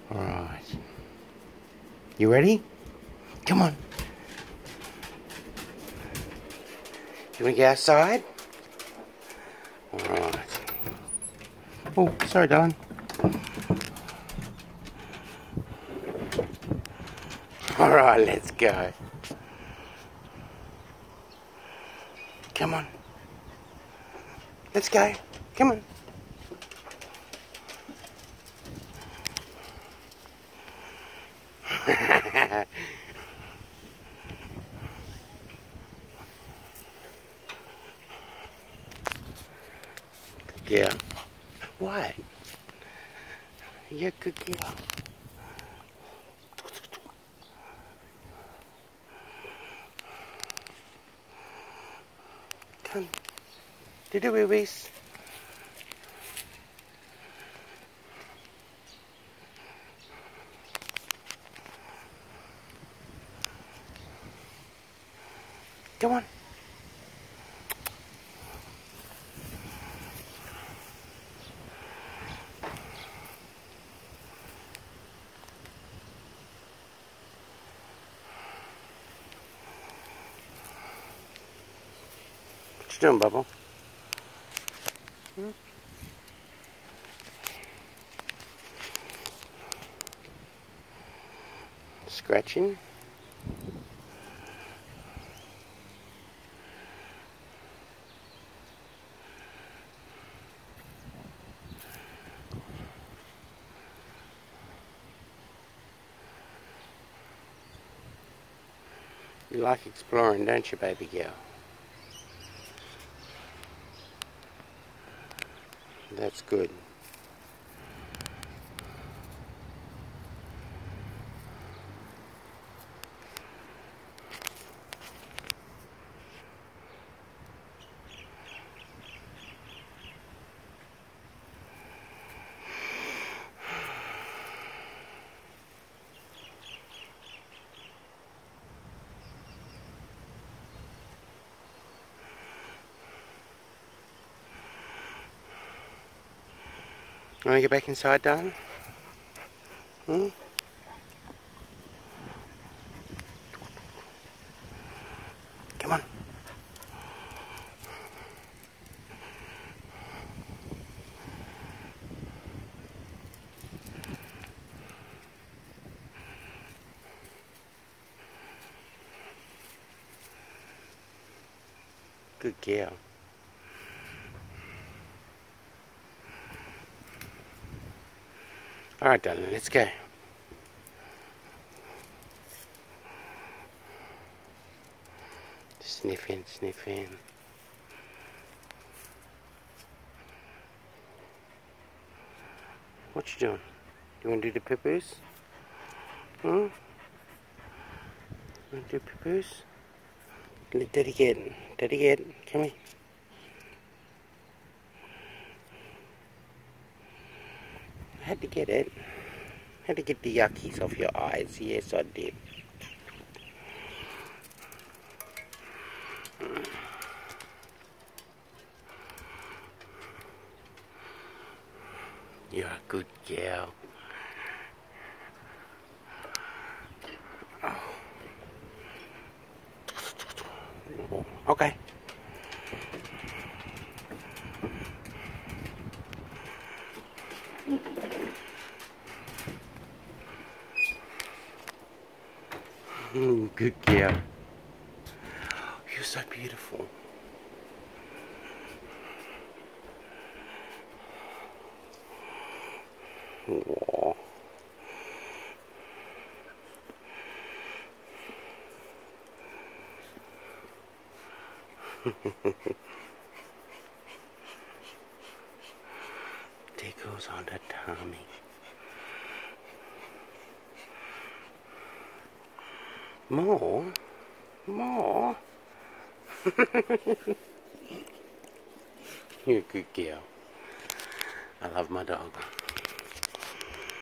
Alright. You ready? Come on. You want to get outside? Alright. Oh, sorry, darling. Alright, let's go. Come on. Let's go. Come on. Yeah. What? You're a good girl. Come. Do the boobies. Come on. What you doing, Bubble? Hmm? Scratching? You like exploring, don't you, baby girl? That's good. You want to get back inside, darling? Hmm? Come on. Good girl. Alright, darling, let's go. Sniff in, sniff in. What you doing? You want to do the poo-poos? Hmm? You want to do poo-poos? Let Daddy get it. Daddy get it. Come here. I had to get it. I had to get the yuckies off your eyes. Yes, I did. You're a good girl. Oh. Okay. Good girl. You're so beautiful. Aww. Tickles on the tummy. More? More? You're a good girl. I love my dog.